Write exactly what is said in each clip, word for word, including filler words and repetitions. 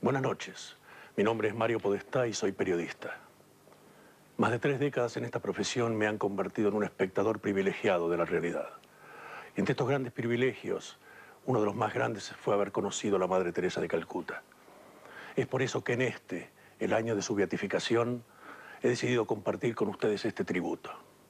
Buenas noches. Mi nombre es Mario Podestá y soy periodista. Más de tres décadas en esta profesión me han convertido en un espectador privilegiado de la realidad. Y entre estos grandes privilegios, uno de los más grandes fue haber conocido a la Madre Teresa de Calcuta. Es por eso que en este, el año de su beatificación, he decidido compartir con ustedes este tributo.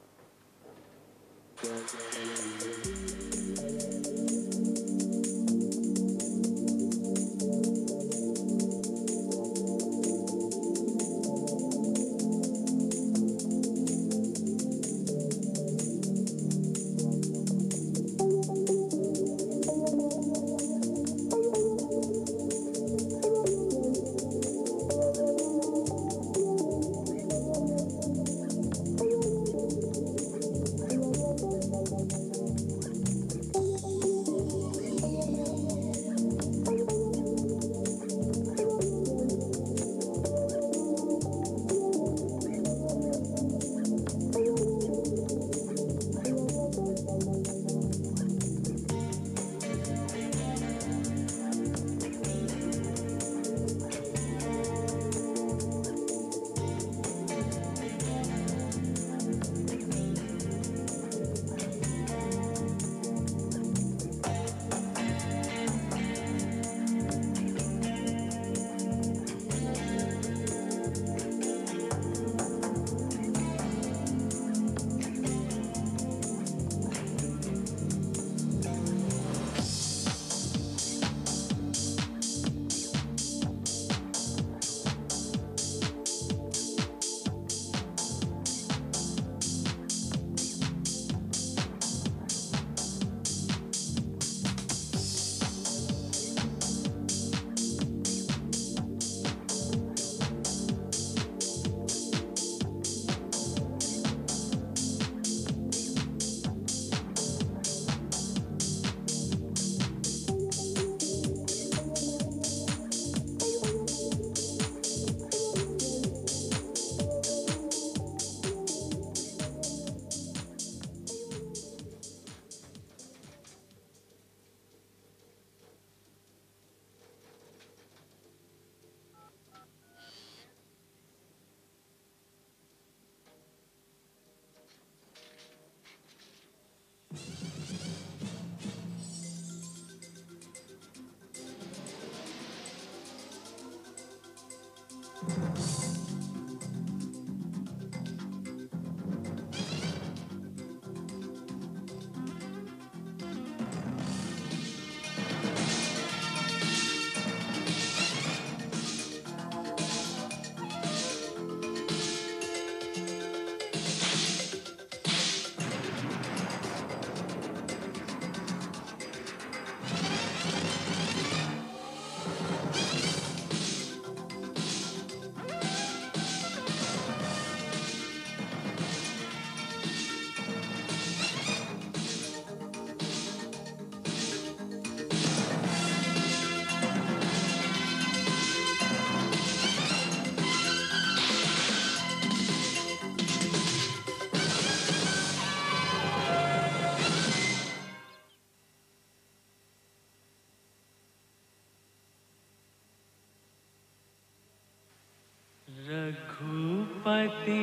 Raghupati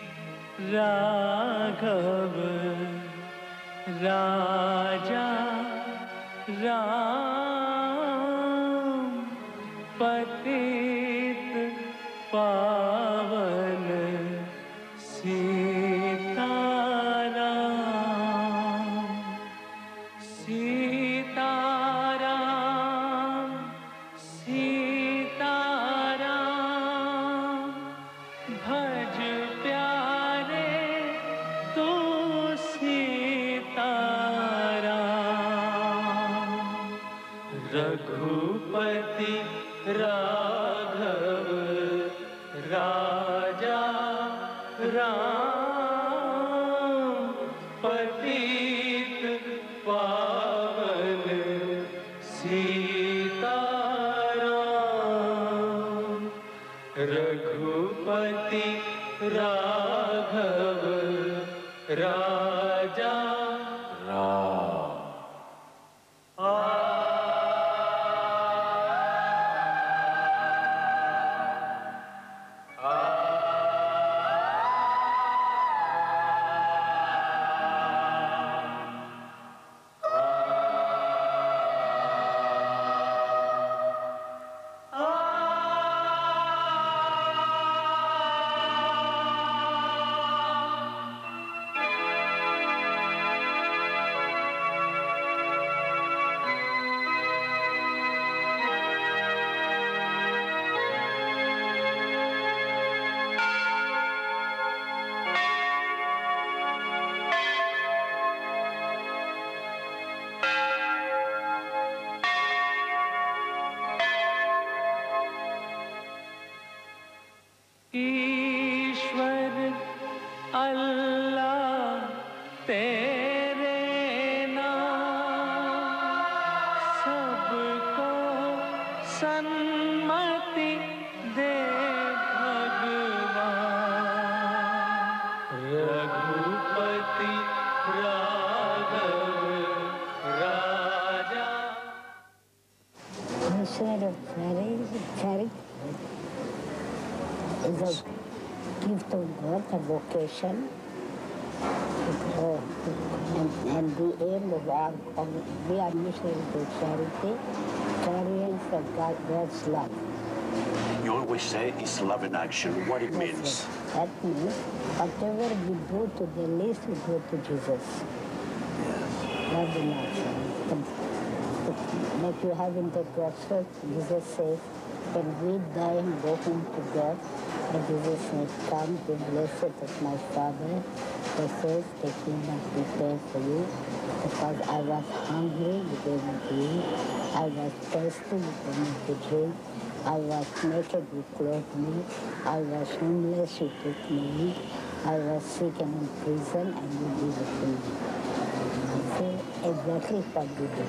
Raghav राजा राम पतित पावन सीताराम सीताराम सीताराम भज प्यारे तू सीताराम रघुपति राघव राजा राम पतित पावन सीताराम रघुपति राघव राजा राम। आ ईश्वर अल्लाह तेरे नाम सबको सन्मति दे भगवान रघुपति राघव राजा। Instead of charity, charity is a gift of God, a vocation, and, and the aim of our of we are missionaries to charity, carrying for God, God's love. You always say it's love in action. What it That's means? it. That means whatever we do to the least, we do to Jesus. Love in action. Like you have in the gospel, Jesus says, when we die and go home to God, and Jesus says, come, be blessed of my Father. He says, the kingdom prepared for you, because I was hungry, you gave me to eat. I was thirsty, you gave me to drink. I was naked, you clothed me. I was homeless, you took me in. I was sick and in prison, and you gave it to me. So exactly what we do.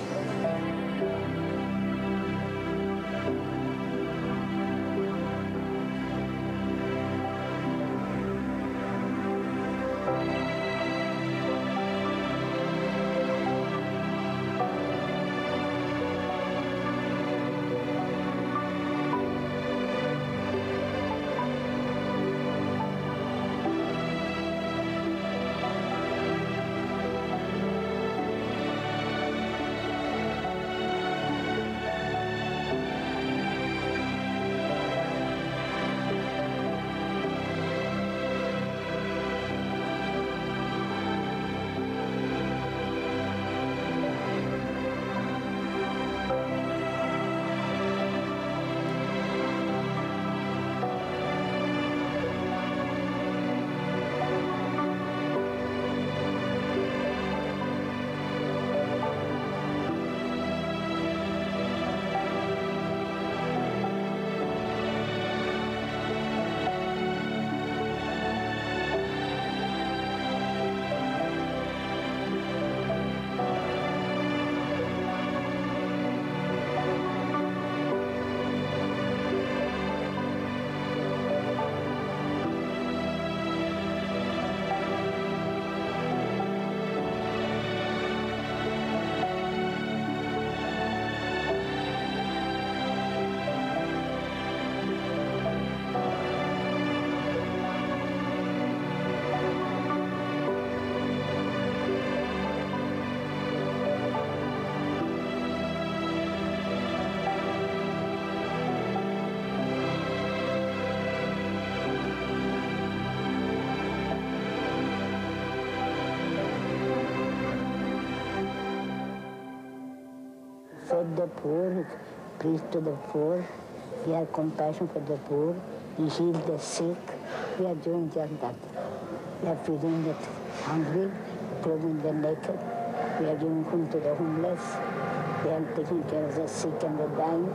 Feed the poor, preach to the poor, we have compassion for the poor, we heal the sick, we are doing just that. We are feeding the hungry, clothing the naked, we are giving food to the homeless, we are taking care of the sick and the dying,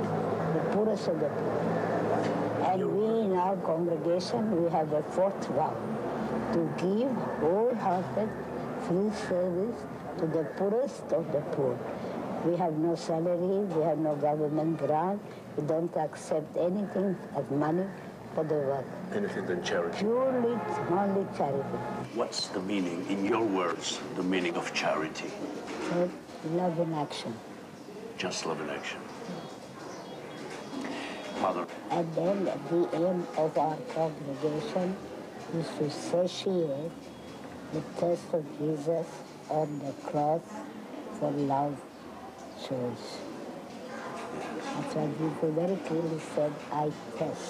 the poorest of the poor. And we in our congregation, we have the fourth vow, to give wholehearted free service to the poorest of the poor. We have no salary, we have no government grant, we don't accept anything as money for the work. Anything than charity. Purely, only charity. What's the meaning, in your words, the meaning of charity? So, love in action. Just love in action. Mother. And then the aim of our congregation is to satiate the thirst of Jesus on the cross for love souls. That's why Jesus very clearly said, I thirst.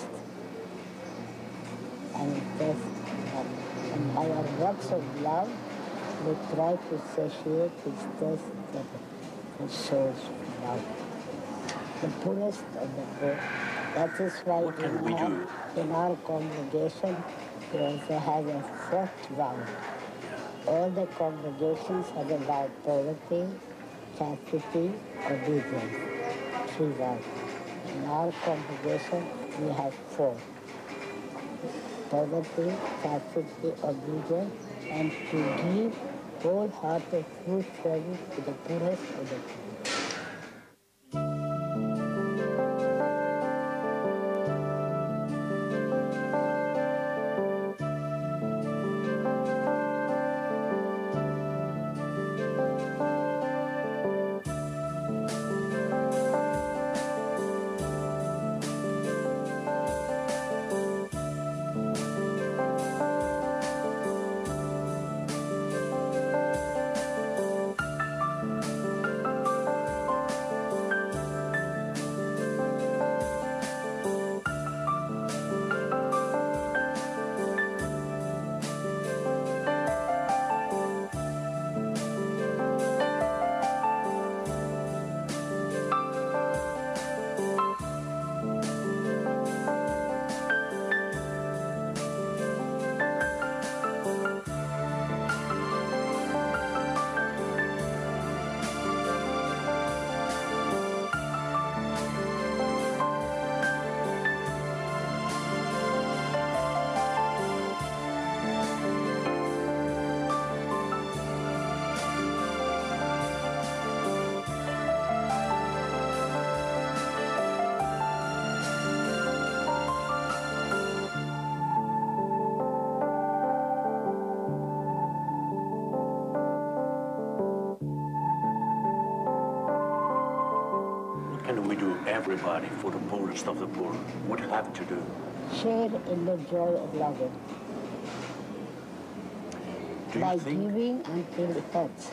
And it thirst. And by our works of love, we try to satiate his thirst for the souls for love. The poorest of the poor. That is why What can in, we our, do? in our congregation, we also have a fourth vow. All the congregations have a vow: poverty, chastity, obedience. Three vows. In our congregation, we have four. poverty, scarcity, obedience, and to give wholehearted full service to the poorest of the poor. Can we do everybody for the poorest of the poor? What have to do? Share in the joy of loving. Do By you think, giving until it hurts.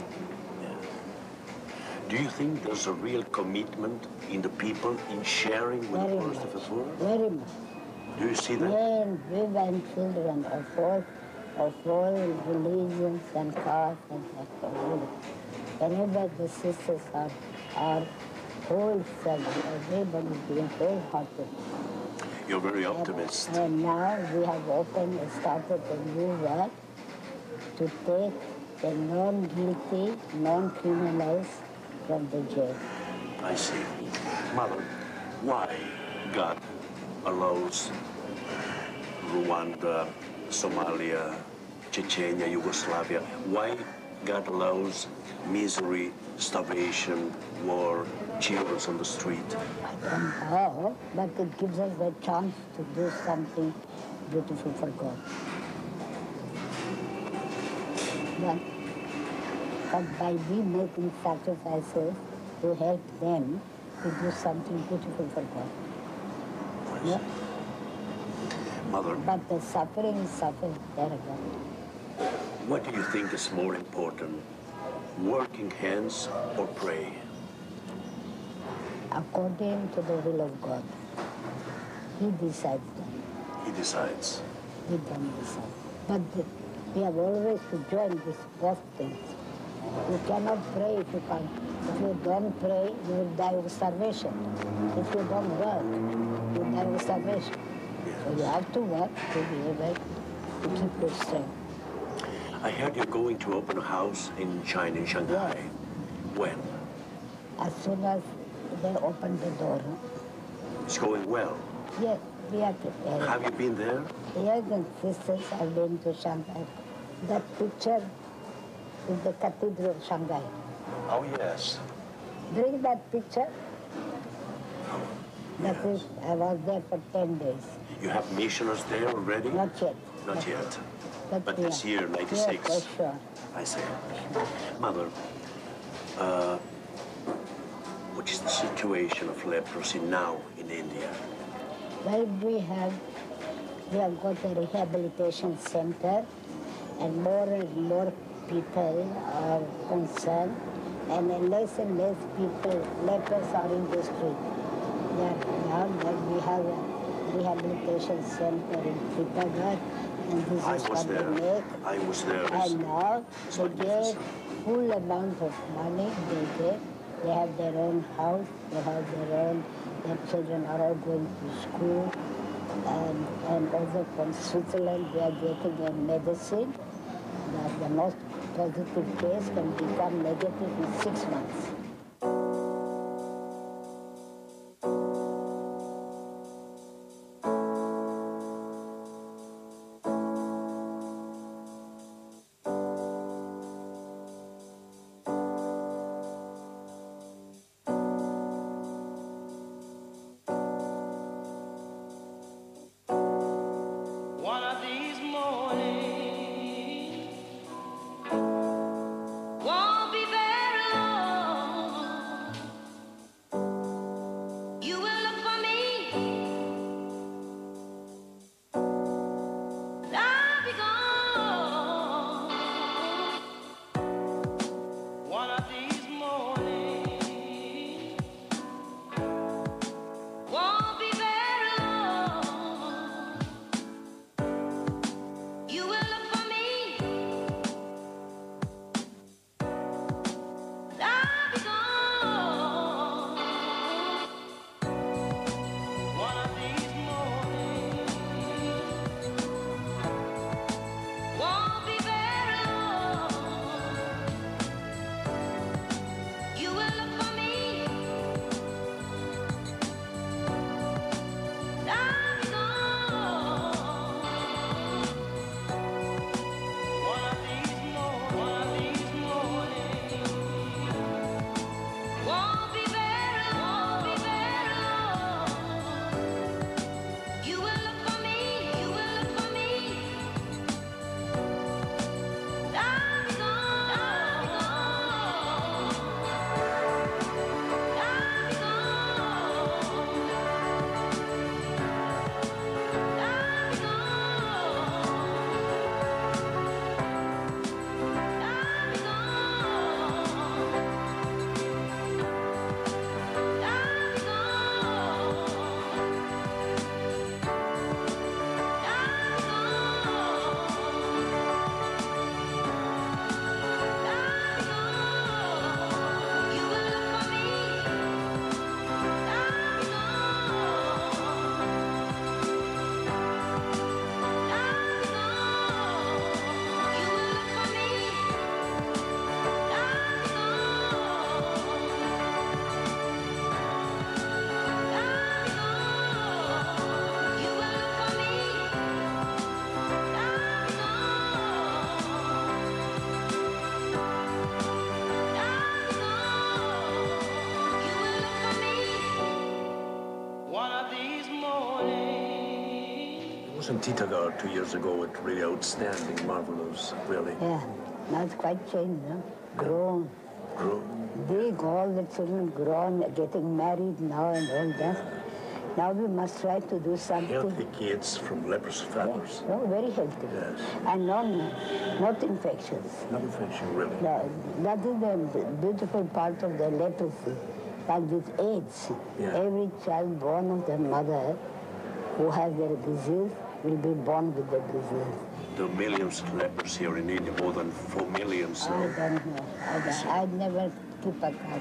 do you think there's a real commitment in the people in sharing with Very the poorest much. of the poor? Very much. Do you see that? Men, women, children of all, of all religions and castes and all. Whenever the sisters are, are wholesome, everybody being wholehearted. You're very optimist. And, and now we have opened, started a new work to take the non-guilty, non-criminals from the jail. I see. Mother, why God allows Rwanda, Somalia, Chechnya, Yugoslavia, why God allows misery, starvation, war, children on the street? I don't know, but it gives us the chance to do something beautiful for God. But, but by we making sacrifices to help them to do something beautiful for God. Yeah? Mother, But the suffering is suffering terrible. what do you think is more important, working hands or pray? According to the will of God. He decides that. He decides. We don't decide. But the, we have always to join these both things. You cannot pray if you can't. If you don't pray, you will die of starvation. If you don't work, you die of starvation. So you have to work to be able to keep your strength. I heard you're going to open a house in China, in Shanghai. Yes. When? As soon as they open the door. It's going well. Yes, we are prepared. Have you been there? Yes, and sisters have been to Shanghai. That picture is the Cathedral of Shanghai. Oh, yes. Bring that picture. That Yes. is, I was there for ten days. You have missioners there already? Not yet. Not yet. But we this are- year, ninety-six. Yes, for sure. I see. Mother, uh, what is the situation of leprosy now in India? Well, we have, we have got a rehabilitation center, and more and more people are concerned, and less and less people, lepers are in the street. They are, now that we have a rehabilitation center in Tripaghat, and this I is was what there. they make. I was there. And now It's they get magnificent. full amount of money they get. They have their own house, they have their own, their children are all going to school. And, and also from Switzerland, we are getting a medicine that the most positive case can become negative in six months. one of these mornings. Wasn't Titagar two years ago with really outstanding, marvelous, really? Yeah, now it's quite changed, no? Grown. Grown. Big, all the children grown, getting married now and all that. Now we must try to do something. Healthy kids from leprosy families. No, very healthy. Yes. And non, not infectious. Not infection, really. No, that is the beautiful part of the leprosy. Like with AIDS, Yeah. every child born of the mother who has the disease will be born with the disease. There are millions of lepers here in India, more than four million. So. I don't know. I, don't, I never keep a count.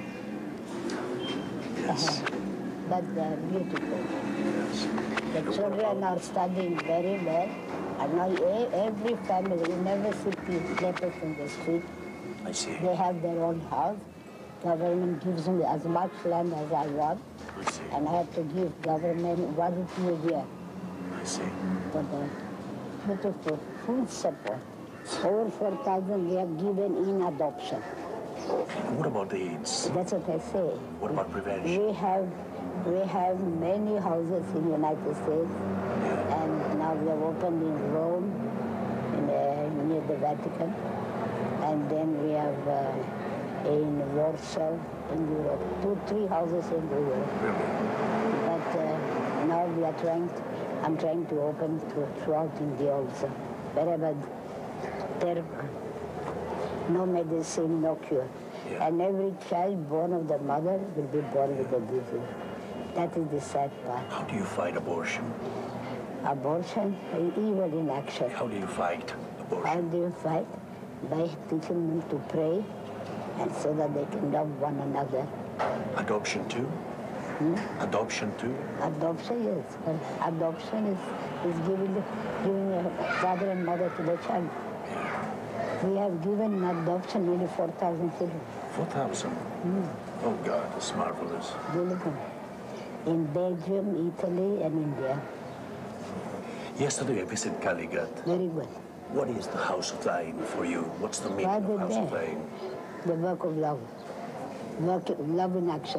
Yes. But they're beautiful. Yes. The children are studying very well. And now e- every family, you never see people, lepers in the street. I see. They have their own house. Government gives me as much land as I want. I see. And I have to give government one rupee a year I see. for the beautiful food support. Over four thousand we have given in adoption. And what about the AIDS? That's what I say. What about prevention? We have we have many houses in the United States, and now we have opened in Rome, in, uh, near the Vatican, and then we have uh, in Warsaw, in Europe, two, three houses in Europe. But uh, now we are trying, to, I'm trying to open to, throughout India also, wherever there no medicine, no cure. Yeah. And every child born of the mother will be born with the disease. That is the sad part. How do you fight abortion? Abortion is evil in action. How do you fight How abortion? do you fight? By teaching them to pray, and so that they can love one another. Adoption too? Adoption too? Adoption, yes. But adoption is, is giving, the, giving a father and mother to the child. We have given in adoption nearly four thousand children. four thousand? Oh God, that's marvelous. Beautiful. In Belgium, Italy, and India. Yesterday I visited Kaligat. Very good. What is the house of dying for you? What's the meaning Why of did house of they? dying? The work of love. Work, love in action.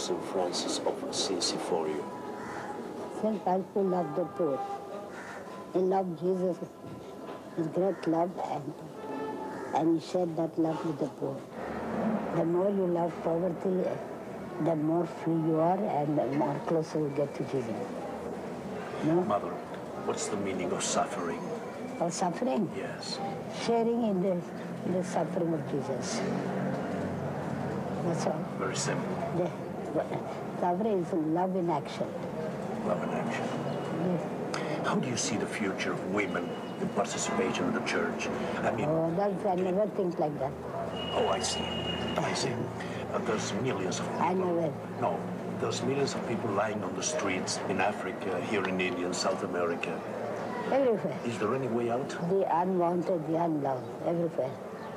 Saint Francis of Assisi for you? Saint Francis loved the poor. He loved Jesus, his great love, and, and he shared that love with the poor. The more you love poverty, the more free you are and the more closer you get to Jesus. No? Mother, what's the meaning of suffering? Of suffering? Yes. Sharing in the, in the suffering of Jesus. That's all. Very simple. The, suffering is love in action. Love and action. Yes. How do you see the future of women in participation in the church? I mean... Oh, that's, I never think like that. Oh, I see. I see. Uh, there's millions of people. I never. No, there's millions of people lying on the streets in Africa, here in India, in South America. Everywhere. Is there any way out? The unwanted, the unloved, everywhere.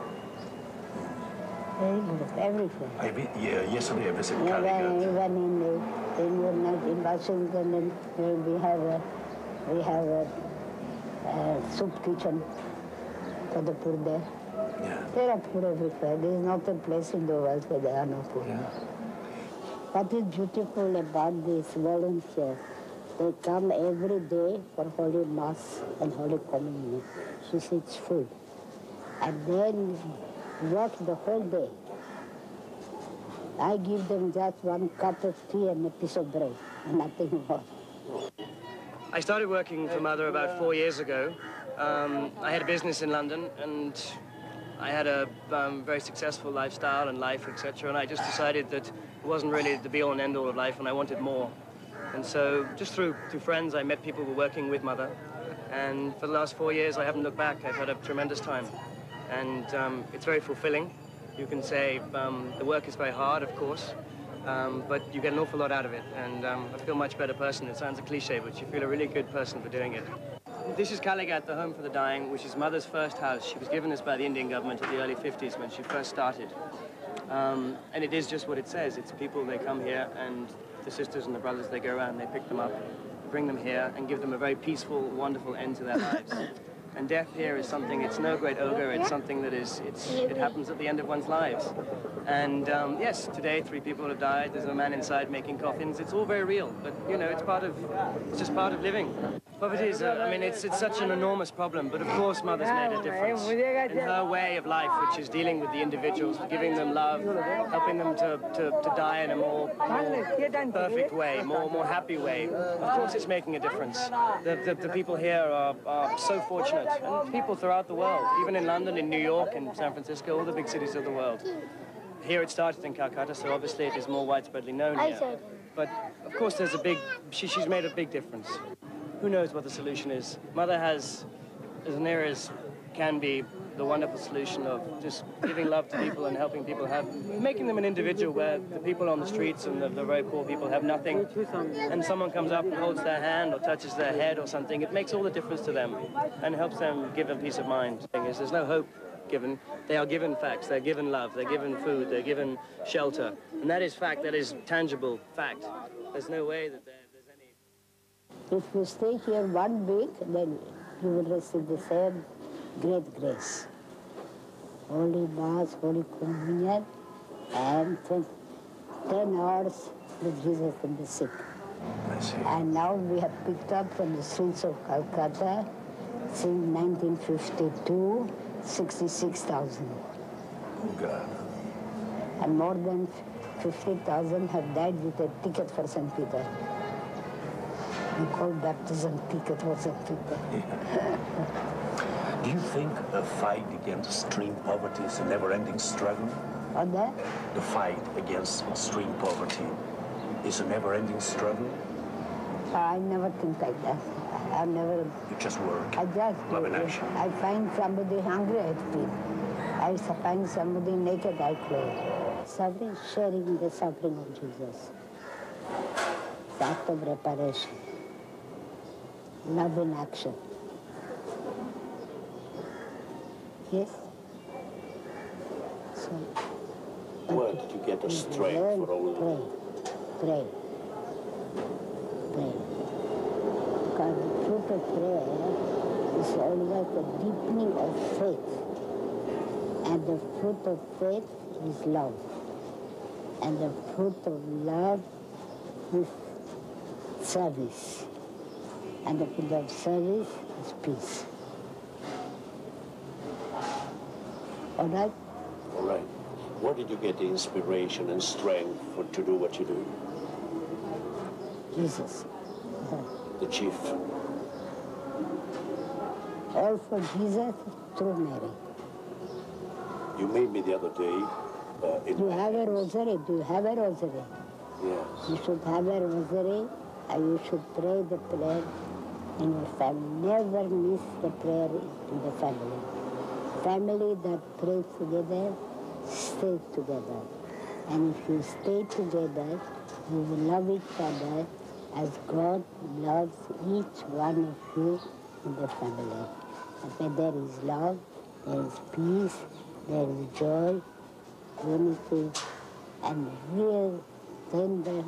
Everywhere. everywhere. I vi- yeah, yesterday I visited Even, Calicut. even in the, in, the, in Washington, and we have a, we have a, a soup kitchen for the poor there. Yeah. There are poor everywhere. There is not a place in the world where there are no poor. Yeah. What is beautiful about these volunteers, they come every day for Holy Mass and Holy Communion. She sits full. And then work the whole day. I give them just one cup of tea and a piece of bread, nothing more. I started working for Mother about four years ago. Um, I had a business in London, and I had a um, very successful lifestyle and life, et cetera. And I just decided that it wasn't really the be-all and end-all of life, and I wanted more. And so, just through through friends, I met people who were working with Mother. And for the last four years, I haven't looked back. I've had a tremendous time, and um, it's very fulfilling. You can say um, the work is very hard, of course, um, but you get an awful lot out of it. And um, I feel a much better person. It sounds a cliche, but you feel a really good person for doing it. This is Calicut, the Home for the Dying, which is Mother's first house. She was given this by the Indian government in the early fifties when she first started. Um, and it is just what it says. It's people, they come here, and the sisters and the brothers, they go around, they pick them up, bring them here, and give them a very peaceful, wonderful end to their lives. And death here is something, it's no great ogre, it's something that is, it's, it happens at the end of one's lives. And um, yes, today three people have died, there's a man inside making coffins, it's all very real, but you know, it's part of, it's just part of living. Poverty is, uh, I mean, it's, it's such an enormous problem, but of course Mother's made a difference in her way of life, which is dealing with the individuals, giving them love, helping them to, to, to die in a more, more perfect way, more, more happy way. Of course it's making a difference. The, the, the people here are, are so fortunate, and people throughout the world, even in London, in New York, in San Francisco, all the big cities of the world. Here it started in Calcutta, so obviously it is more widespreadly known here. But of course there's a big, she, she's made a big difference. Who knows what the solution is? Mother has, as near as can be, the wonderful solution of just giving love to people and helping people have, making them an individual where the people on the streets and the, the very poor people have nothing, and someone comes up and holds their hand or touches their head or something. It makes all the difference to them and helps them give them peace of mind. The thing is, there's no hope given. They are given facts, they're given love, they're given food, they're given shelter. And that is fact, that is tangible fact. There's no way that they're... If you stay here one week, then you will receive the same great grace. Holy Mass, Holy Communion, and ten hours with Jesus and the sick. I see. And now we have picked up from the streets of Calcutta, since nineteen fifty-two, sixty-six thousand. Oh, God. And more than fifty thousand have died with a ticket for Saint Peter. We call baptism ticket for Saint Peter. Yeah. Do you think the fight against extreme poverty is a never-ending struggle? On that? The fight against extreme poverty is a never-ending struggle? I never think like that. I never... You just work. I just... Love and action. I find somebody hungry, I feed. I find somebody naked, I clothe. Suffering, sharing the suffering of Jesus. The act of reparation. Love in action. Yes? So... Where did you get the strength Learn, for all pray, pray, pray. Because the fruit of prayer is always the deepening of faith. And the fruit of faith is love. And the fruit of love is service. And the fruit of service is peace. All right? All right. Where did you get the inspiration and strength for, to do what you do? Jesus. The chief. All for Jesus through Mary. You made me the other day. Uh, in Do you have a rosary? Do you have a rosary? Yes. You should have a rosary and you should pray the prayer in your family. Never miss the prayer in the family. Family that prays together stays together. And if you stay together, you will love each other as God loves each one of you in the family. And where there is love, there is peace, there is joy, unity, and real tender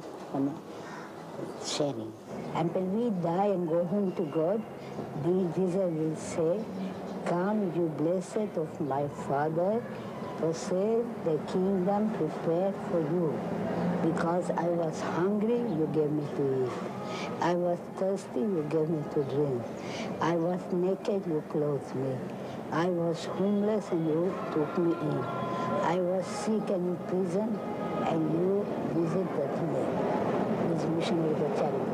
sharing. And when we die and go home to God, Jesus will say, "Come, you blessed of my Father, possess the kingdom prepared for you. Because I was hungry, you gave me to eat. I was thirsty, you gave me to drink. I was naked, you clothed me. I was homeless, and you took me in. I was sick and in prison, and you visited me." This missionary of charity.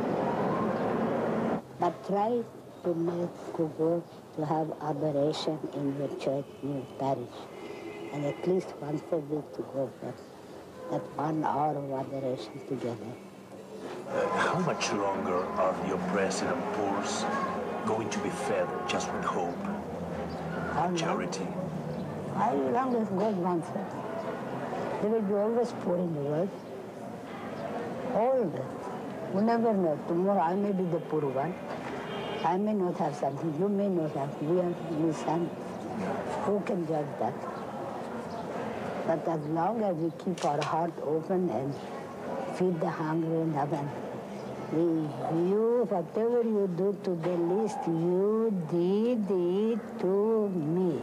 But try to make Google to have adoration in your church, in your parish, and at least once a week to go for that one hour of adoration together. Uh, how much longer are the oppressed and poor going to be fed just with hope, How charity? How long as God wants it? There will be always poor in the world. Always. You never know. Tomorrow I may be the poor one. I may not have something. You may not have. We are we son. Who can judge that? But as long as we keep our heart open and feed the hungry and heaven, we, you, whatever you do to the least, you did it to me.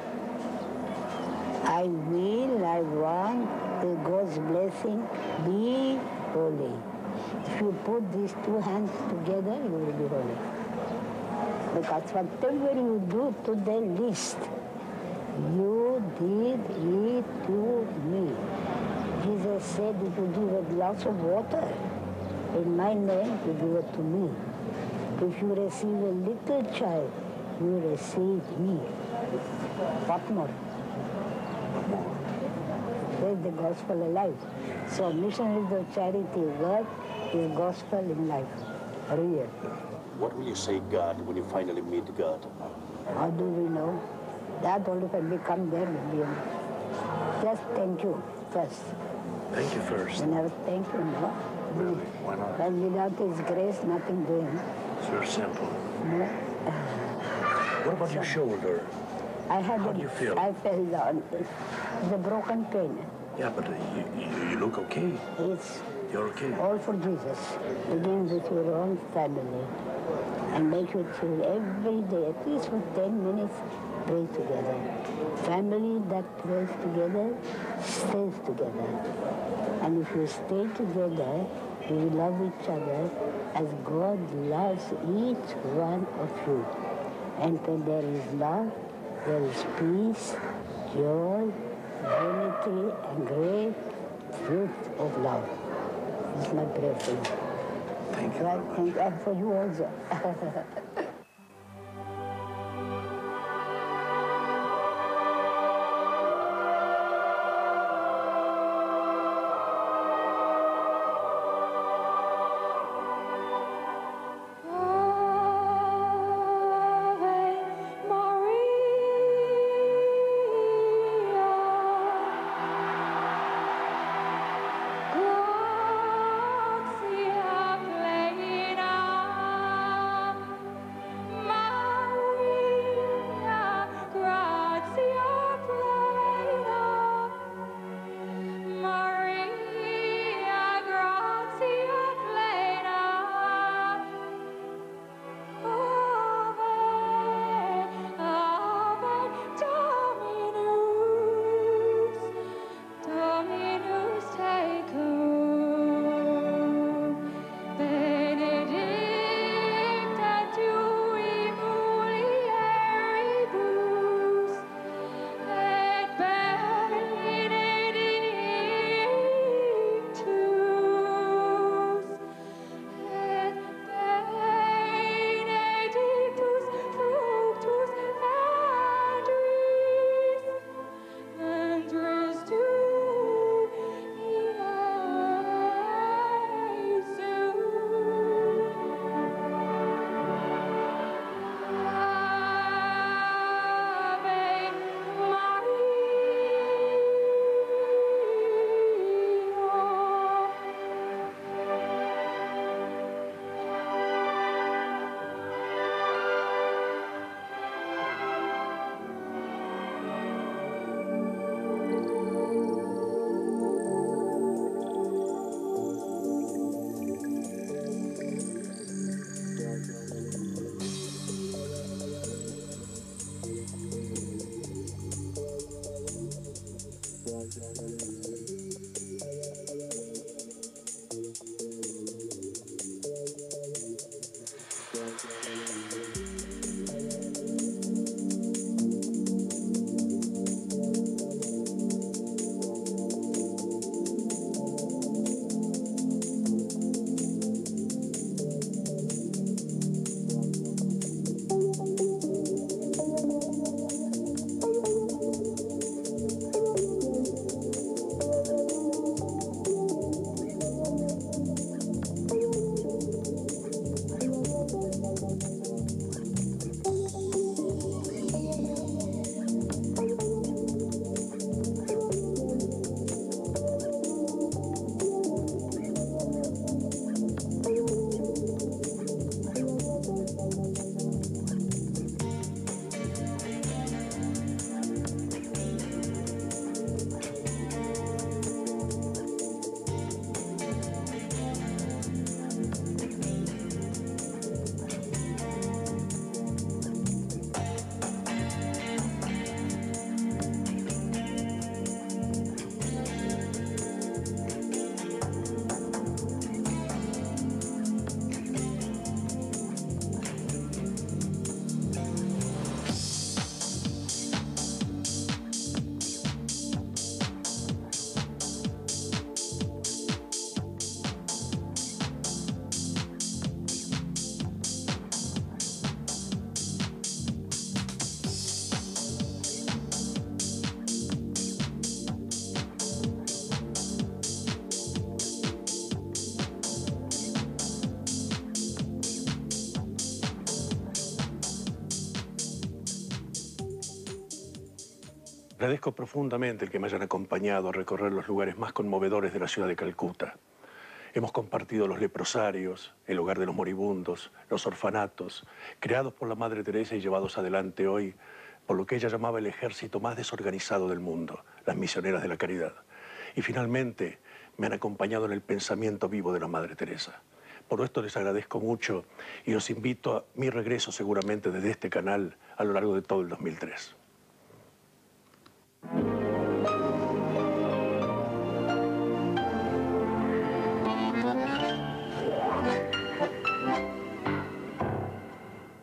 I will, I want the God's blessing, be holy. If you put these two hands together, you will be holy. Because whatever you do to the least, you did it to me. Jesus said, if you give a glass of water in my name, you give it to me. If you receive a little child, you receive me. What more? There's the gospel alive. So missionaries of charity work is gospel in life, real. What will you say, God, when you finally meet God? How do we know? That only when we come there will be enough. Just thank you first. Thank you first. You never thank you, no? Really? Why not? But without His grace, nothing doing. It's very simple. No? What about your shoulder? I had How a, do you feel? I felt down. It's a broken pain. Yeah, but uh, you, you, you look okay. It's You're okay. all for Jesus. Begin with your own family and make it feel every day, at least for ten minutes, pray together. Family that prays together stays together. And if you stay together, you will love each other as God loves each one of you. And when there is love, there is peace, joy, unity, and great fruit of love. This is my prayer for you. Thank you Right? very much. Thank you. And for you also. Agradezco profundamente el que me hayan acompañado a recorrer los lugares más conmovedores de la ciudad de Calcuta. Hemos compartido los leprosarios, el hogar de los moribundos, los orfanatos, creados por la Madre Teresa y llevados adelante hoy por lo que ella llamaba el ejército más desorganizado del mundo, las misioneras de la caridad. Y finalmente me han acompañado en el pensamiento vivo de la Madre Teresa. Por esto les agradezco mucho y los invito a mi regreso seguramente desde este canal a lo largo de todo el dos mil tres.